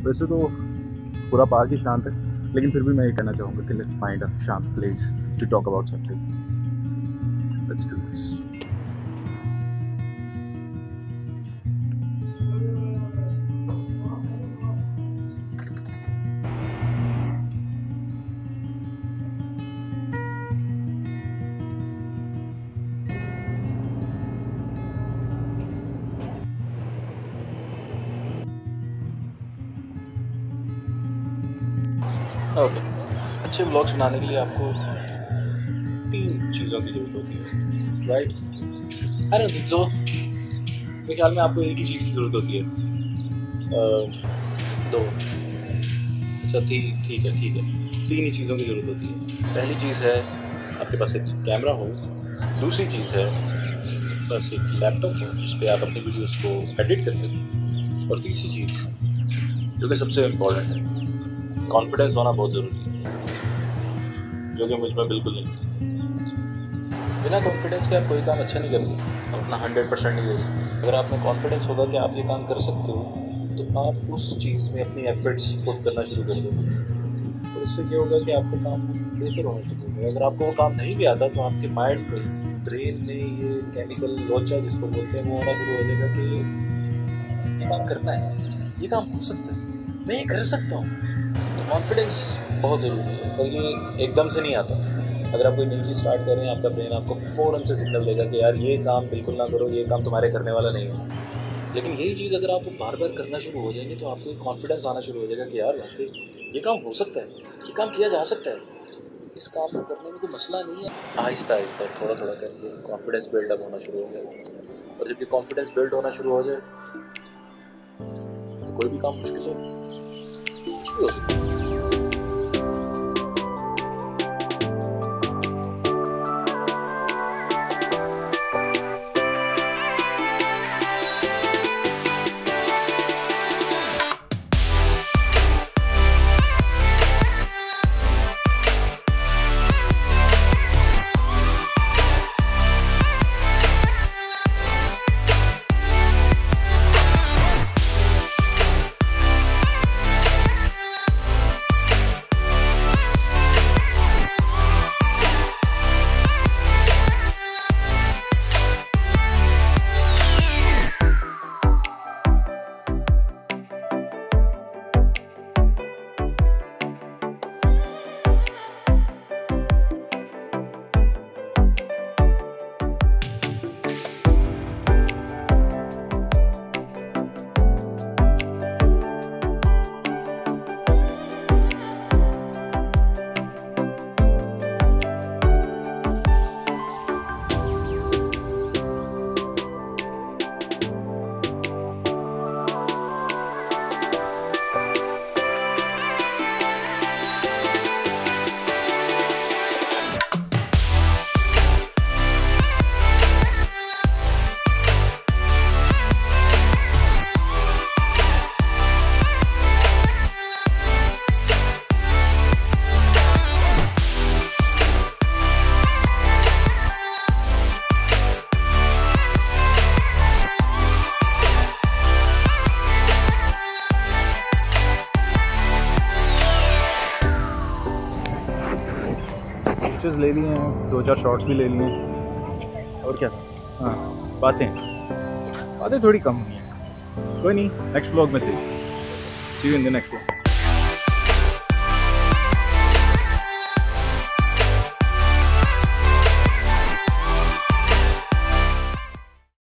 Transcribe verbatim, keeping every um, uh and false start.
वैसे तो पूरा पार्क ही शांत है, लेकिन फिर भी मैं ये कहना चाहूँगा कि लेट्स फाइंड अ शांत place to talk about something. Let's do this. Okay, अच्छे ब्लॉग्स बनाने के लिए आपको तीन चीज़ों की ज़रूरत होती है, right? I don't think so. मेरे ख्याल में आपको एक ही चीज़ की ज़रूरत होती है। uh, दो अच्छा ठीक ठीक है ठीक है तीन ही चीज़ों की ज़रूरत होती है। पहली चीज़ है आपके पास एक कैमरा हो, दूसरी चीज़ है आपके पास एक लैपटॉप हो जिस पे आप अपनी वीडियोस को एडिट कर सकें, और तीसरी चीज़ जो कि सबसे इम्पोर्टेंट है, कॉन्फिडेंस होना बहुत ज़रूरी है, जो कि मुझ में बिल्कुल नहीं है। बिना कॉन्फिडेंस के आप कोई काम अच्छा नहीं कर सकते, आप अपना हंड्रेड परसेंट नहीं दे सकते। अगर आप में कॉन्फिडेंस होगा कि आप ये काम कर सकते हो तो आप उस चीज़ में अपनी एफर्ट्स पुट करना शुरू कर दोगे, और उससे ये होगा कि आपका काम बेहतर होना शुरू होगा। अगर आपको वो काम नहीं भी आता तो आपके माइंड में, ब्रेन में ये केमिकल लोचा जिसको बोलते हैं वो होना शुरू हो जाएगा कि ये काम करना है, ये काम हो सकता है, मैं ये कर सकता हूँ। तो कॉन्फिडेंस बहुत ज़रूरी है, और ये एकदम से नहीं आता। अगर आप कोई नई चीज़ स्टार्ट कर रहे हैं, आपका ब्रेन आपको फ़ौरन से सिग्नल देगा कि यार ये काम बिल्कुल ना करो, ये काम तुम्हारे करने वाला नहीं है। लेकिन यही चीज़ अगर आप बार बार करना शुरू हो जाएंगे तो आपको एक कॉन्फिडेंस आना शुरू हो जाएगा कि यार वाकई ये काम हो सकता है, ये काम किया जा सकता है, इस काम को करने में कोई मसला नहीं है। आहिस्ता आहिस्ता थोड़ा थोड़ा करके कॉन्फिडेंस बिल्डअप होना शुरू हो जाएगा, और जब ये कॉन्फिडेंस बिल्ड होना शुरू हो जाए तो कोई भी काम मुश्किल हो, कुछ भी हो सकता है। पिक्चर्स ले लिए हैं, दो चार शॉट्स भी ले लिए हैं, और क्या। हाँ, बातें बातें थोड़ी कम हुई हैं, कोई नहीं, नेक्स्ट व्लॉग में सही। See you in the next vlog.